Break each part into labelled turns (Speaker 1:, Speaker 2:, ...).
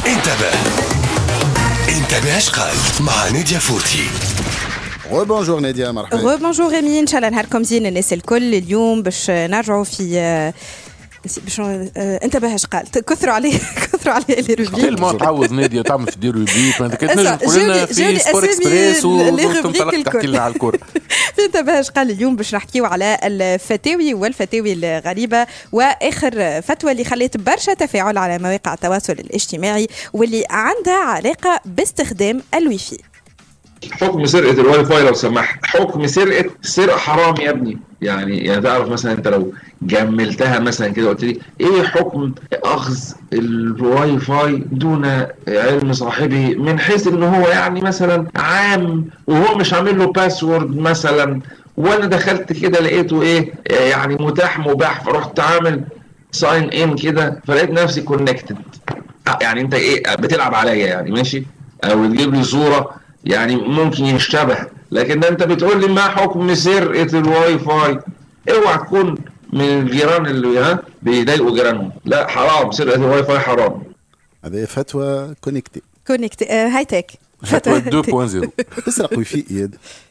Speaker 1: انتبه اش قال مع نادية فوتي.
Speaker 2: بونجور نادية، مرحبا.
Speaker 3: بونجور ريمي، ان شاء الله نهاركم زين الناس الكل. اليوم باش نرجعوا في باش انتبه اش قال. كثروا عليه لي روبريك.
Speaker 4: كل ما تعوض نادية تعمل في دي روبريك، ما كتنجم تقول لنا في سبور اكسبريس وتنطلق تحكي لنا على الكورة.
Speaker 3: في انتبه اش قال اليوم باش نحكيو على الفتاوي والفتاوي الغريبة، واخر فتوى اللي خلت برشا تفاعل على مواقع التواصل الاجتماعي واللي عندها علاقة باستخدام الويفي.
Speaker 5: حكم سرقة الواي فاي لو سمحت، حكم سرقة حرام يا ابني. يعني تعرف مثلا انت لو جملتها مثلا كده قلت لي ايه حكم اخذ الواي فاي دون علم صاحبه، من حيث ان هو يعني مثلا عام وهو مش عامل له باسورد مثلا، وانا دخلت كده لقيته ايه يعني مباح فرحت عامل ساين ان كده فلقيت نفسي كونكتد. يعني انت ايه بتلعب عليا يعني، ماشي، او تجيب لي صورة يعني ممكن يشتبه، لكن انت بتقول لي ما حكم سرقة الواي فاي. اوعى تكون من الجيران اللي بيضايقوا جيرانهم، لا حرام، سرقة الواي فاي حرام.
Speaker 2: هذه فتوى كونكتي
Speaker 3: هاي تك
Speaker 4: فتوى 2.0.
Speaker 2: تسرق واي فاي اياد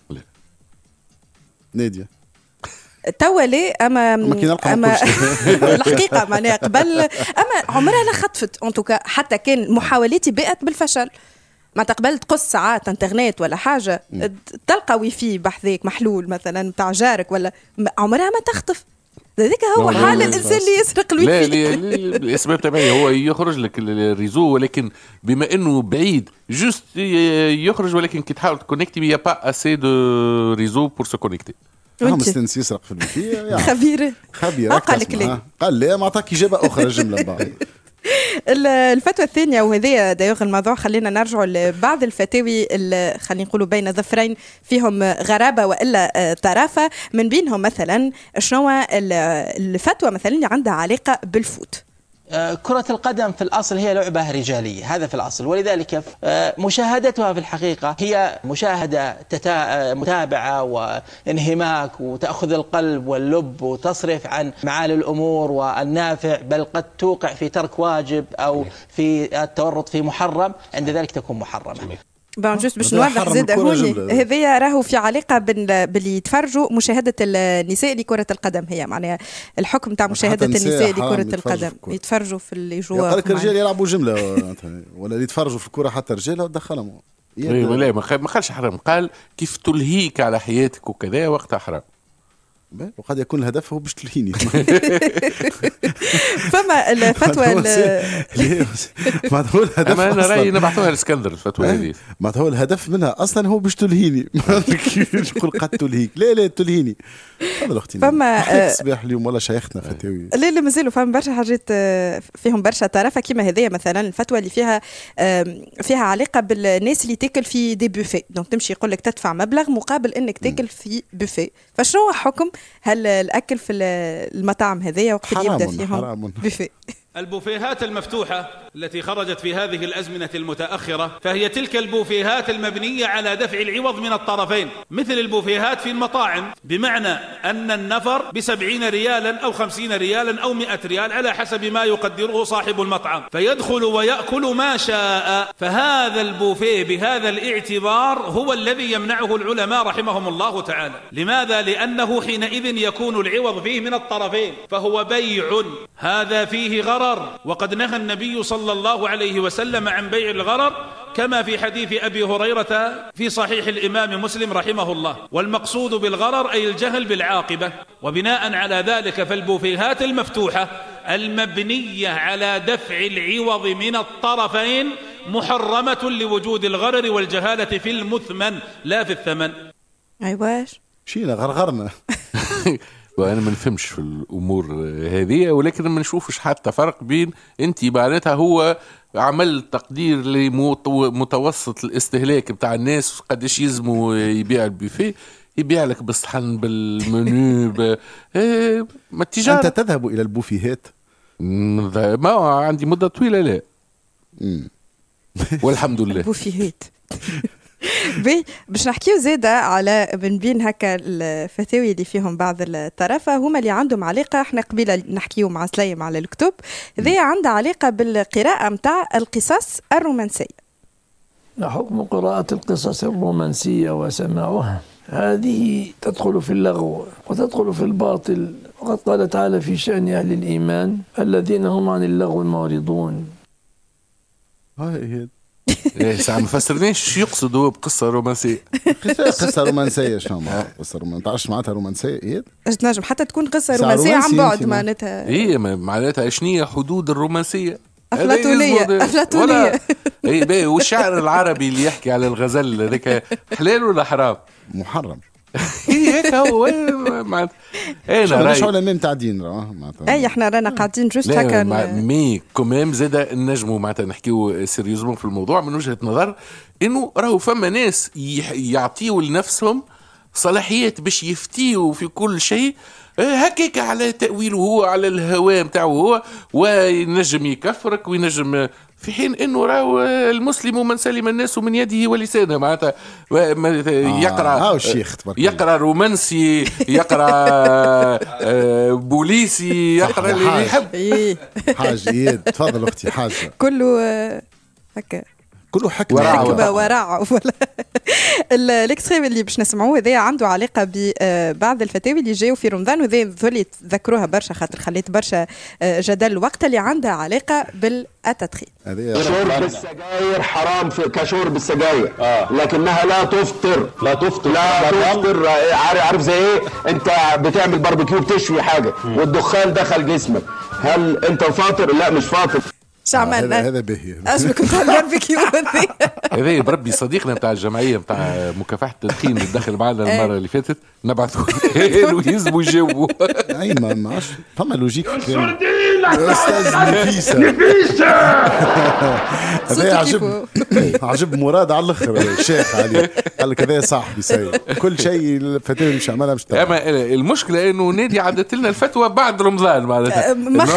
Speaker 2: نادية
Speaker 3: توا لي اما الحقيقه معناها قبل اما عمرها لا خطفت انتوكا، حتى كان محاولاتي بقت بالفشل. ما تقبل تقص ساعات انترنت ولا حاجه تلقى ويفي بحذاك محلول مثلا بتاع جارك، ولا عمرها ما تخطف. ذلك هو حال الانسان اللي يسرق الويفي.
Speaker 4: لا الاسباب تبعي هو يخرج لك الريزو، ولكن بما انه بعيد جوست يخرج، ولكن كي تحاول تكونكتي يا با اسي دو ريزو بور سو كونكتي.
Speaker 2: مستنس يسرق في الويفي. خبير
Speaker 3: قال لك ليه؟
Speaker 2: قال لي ما عطاك اجابه اخرى الجمله بعد.
Speaker 3: الفتوى الثانية، وهذه دايوغ الموضوع خلينا نرجع لبعض الفتاوي اللي خلينا نقولوا بين ظفرين فيهم غرابة وإلا طرافة. من بينهم مثلا شنو الفتوى مثلا اللي عندها علاقة بالفوت.
Speaker 6: كرة القدم في الأصل هي لعبة رجالية، هذا في الأصل، ولذلك مشاهدتها في الحقيقة هي مشاهدة متابعة وانهماك، وتأخذ القلب واللب وتصرف عن معالي الأمور والنافع، بل قد توقع في ترك واجب أو في التورط في محرم، عند ذلك تكون محرمة.
Speaker 3: بون جوست باش نوضح زاد هوني، هذايا راهو في علاقه باللي يتفرجوا مشاهده النساء لكره القدم. هي معناها الحكم تاع مشاهده النساء لكره القدم يتفرجوا في اللي يجوا.
Speaker 2: قالك الرجال يلعبوا جمله ولا اللي يتفرجوا في الكره حتى رجال ودخلهم.
Speaker 4: لا ما قالش حرام، قال كيف تلهيك على حياتك وكذا وقتها حرام.
Speaker 2: وقد يكون الهدف هو باش تلهيني.
Speaker 3: فما الفتوى
Speaker 2: ما هو الهدف،
Speaker 4: انا رايي نبعثوها لاسكندر الفتوى هذه.
Speaker 2: ما هو الهدف منها اصلا هو باش تلهيني. نقول قد تلهيك، لا تلهيني. هذا اختي
Speaker 3: فما
Speaker 2: صباح اليوم ولا شيختنا فتاوي.
Speaker 3: لا مازالوا فما برشا حاجات فيهم برشا طرافه، كيما هذيا مثلا الفتوى اللي فيها علاقه بالناس اللي تاكل في دي بوفي. دونك تمشي يقول لك تدفع مبلغ مقابل انك تاكل في بوفي. فشنو هو حكم هل الاكل في المطاعم هذيا وقت اللي يبدا فيهم بوفي؟
Speaker 7: البوفيهات المفتوحة التي خرجت في هذه الأزمنة المتأخرة فهي تلك البوفيهات المبنية على دفع العوض من الطرفين، مثل البوفيهات في المطاعم، بمعنى أن النفر ب70 ريالا أو 50 ريالا أو 100 ريال على حسب ما يقدره صاحب المطعم، فيدخل ويأكل ما شاء. فهذا البوفيه بهذا الاعتبار هو الذي يمنعه العلماء رحمهم الله تعالى. لماذا؟ لأنه حينئذ يكون العوض فيه من الطرفين، فهو بيع، هذا فيه غرر. وقد نهى النبي صلى الله عليه وسلم عن بيع الغرر، كما في حديث أبي هريرة في صحيح الإمام مسلم رحمه الله. والمقصود بالغرر أي الجهل بالعاقبة. وبناء على ذلك فالبوفيهات المفتوحة المبنية على دفع العوض من الطرفين محرمة لوجود الغرر والجهالة في المثمن لا في الثمن.
Speaker 3: أيواش
Speaker 2: شينا غرغرنا.
Speaker 4: وأنا ما نفهمش في الأمور هذه، ولكن ما نشوفش حتى فرق بين أنت معناتها هو عمل تقدير لمتوسط الاستهلاك بتاع الناس قديش يزموا يبيع البوفيه، يبيع لك بالصحن بالمنيو ما التجارة.
Speaker 2: أنت تذهب إلى البوفيهات؟
Speaker 4: ما عندي مدة طويلة لا. والحمد لله.
Speaker 3: البوفيهات باش نحكيو زاده على من بين هكا الفتاوي اللي فيهم بعض الطرفه هما اللي عندهم علاقه. احنا قبيله نحكيو مع سليم على الكتب ذي عندها علاقه بالقراءه متاع القصص الرومانسيه.
Speaker 8: حكم قراءة القصص الرومانسية وسماعها هذه تدخل في اللغو وتدخل في الباطل، وقد قال تعالى في شأن أهل الإيمان الذين هم عن اللغو معرضون.
Speaker 2: هاي
Speaker 4: ساعة ما فسرناش شو يقصد هو بقصة رومانسية.
Speaker 2: قصة رومانسية شنو معناتها قصة رومانسية؟ تعرفش معناتها رومانسية إيه؟
Speaker 3: تنجم حتى تكون قصة رومانسية عن بعد معناتها.
Speaker 4: إيه معناتها شنية حدود الرومانسية؟
Speaker 3: أفلاطونية.
Speaker 4: اي باهي. والشعر العربي اللي يحكي على الغزل هذاك حلال ولا حرام؟
Speaker 2: محرم.
Speaker 4: هيك هو معناتها انا
Speaker 2: مش علماء متعدين
Speaker 3: معناتها. اي احنا رانا قاعدين جوست هكا
Speaker 4: مي كوميم زاده النجموا معناتها نحكيو سيريوزمون في الموضوع من وجهة نظر انه راهو فما ناس يعطيوا لنفسهم صلاحيات باش يفتيوا في كل شيء هكاك على تأويله هو، على الهوى متاعه هو، وينجم يكفرك وينجم، في حين انه راهو المسلم من سلم الناس من يده ولسانه معناتها يقرا رومانسي، يقرا بوليسي، يقرا اللي يحب.
Speaker 2: حاجه تفضل اختي حاجه
Speaker 3: كله هكا
Speaker 2: كله حكمه
Speaker 3: ورع. الاكستريم اللي باش نسمعوه هذا عنده علاقه ببعض الفتاوي اللي جاوا في رمضان، وذولي تذكروها برشا خاطر خليت برشا جدل وقت اللي عندها علاقه بالاتاتخي.
Speaker 9: شرب السجاير حرام كشرب السجاير، لكنها لا تفطر. عارف زي ايه؟ انت بتعمل باربيكيو بتشوي حاجه والدخان دخل جسمك، هل انت فاطر؟ لا مش فاطر.
Speaker 3: عملنا
Speaker 2: هذا باهي
Speaker 3: اشبك بتاع الباربيكيو
Speaker 4: هذا بربي صديقنا بتاع الجمعيه بتاع مكافحه التدخين اللي دخل معنا المره اللي فاتت نبعثوا ويزبوا يجاوبوا.
Speaker 2: اي ما عادش فما لوجيك
Speaker 9: استاذ
Speaker 2: نفيسه هذا عجب مراد على الاخر شيخ عليه قال لك هذا صاحبي سيء كل شيء الفتاوى مش عملها مش تمام.
Speaker 4: اما المشكله انه نادي عدت لنا الفتوى بعد رمضان معناتها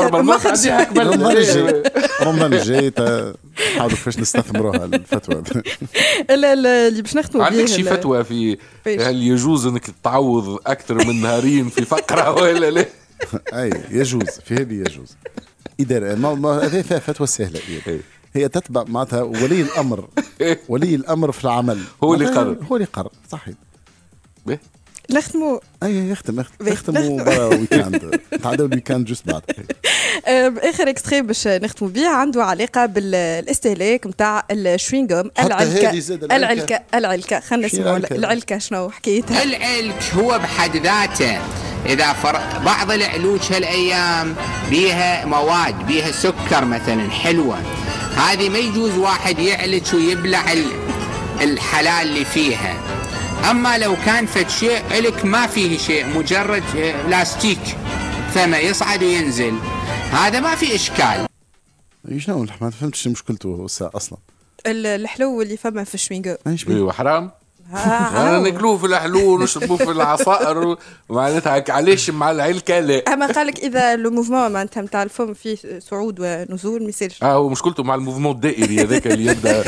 Speaker 2: رمضان الجاي نحاولوا كيفاش نستثمروها الفتوى.
Speaker 3: اللي باش نختموا
Speaker 4: به عندك شي فتوى في هل يجوز انك تعوض اكثر من نهارين في فقره ولا لا؟
Speaker 2: اي يجوز، في هذه يجوز. إدارة هذه فيها فتوى سهله. هي تتبع معناتها ولي الامر في العمل
Speaker 4: هو اللي
Speaker 2: قرر صحيح.
Speaker 3: نختموا
Speaker 2: نختموا برا ويكاند تعدوا الويكاند جوست بعد.
Speaker 3: اخر اكستري باش نختموا بيه عنده علاقه بالاستهلاك نتاع الشوينغوم العلكه خلينا نسمعوا العلكه شنو حكايتها.
Speaker 10: العلك هو بحد ذاته اذا بعض العلوج هالايام بيها مواد بيها سكر مثلا حلوه، هذه ما يجوز واحد يعلج ويبلع الحلال اللي فيها. أما لو كان فد شيء علك ما فيه شيء مجرد لاستيك فما يصعد وينزل، هذا ما في إشكال.
Speaker 2: شنو ما فهمتش مشكلته أصلا.
Speaker 3: الحلو اللي فما في الشوينغو
Speaker 4: ايوه حرام. أنا ناكلوه في الحلو ونشربوه في العصائر معناتها علاش مع العلكة لا.
Speaker 3: أما قالك إذا الموفمون معناتها نتاع الفم فيه صعود ونزول ما يصيرش.
Speaker 4: هو مشكلته مع الموفمون الدائري هذاك اللي يبدأ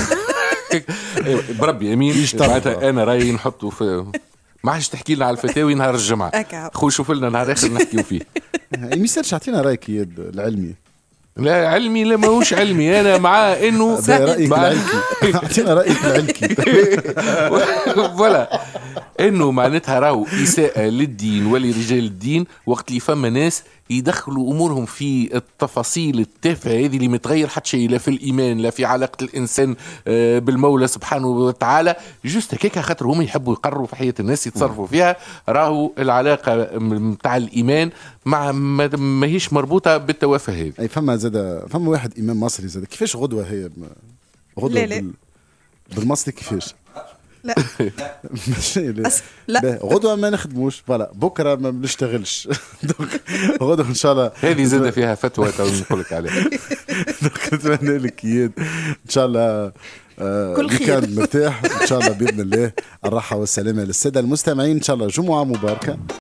Speaker 4: بربي امين معناتها انا رايي نحطه في ما عادش تحكي لنا على الفتاوي نهار الجمعه خو شوف لنا نهار اخر نحكيو فيه.
Speaker 2: ما يصيرش اعطينا رايك العلمي.
Speaker 4: لا علمي لا ماهوش علمي انا مع انه
Speaker 2: رايك العلكي اعطينا رايك العلكي
Speaker 4: ولا انه معناتها راهو اساءه للدين ولرجال الدين وقت اللي فما ناس يدخلوا امورهم في التفاصيل التافهه هذه اللي متغير حتى شيء لا في الايمان لا في علاقه الانسان بالمولى سبحانه وتعالى، جوست هكاك خاطر هم يحبوا يقرروا في حياه الناس يتصرفوا فيها. راهو العلاقه نتاع الايمان مع ماهيش مربوطه بالتوافه هذه.
Speaker 2: اي فما واحد امام مصري زاد كيفاش غدوه هي غدوه بالمصري كيفاش
Speaker 3: لا
Speaker 2: لا غدوه ما نخدموش فوالا بكره ما بنشتغلش غدوه ان شاء الله
Speaker 4: هذه زاد فيها فتوى نقول لك عليها.
Speaker 2: نتمنى لك ان شاء الله
Speaker 3: كل خير
Speaker 2: كان مرتاح ان شاء الله باذن الله. الراحه والسلامه للساده المستمعين، ان شاء الله جمعه مباركه.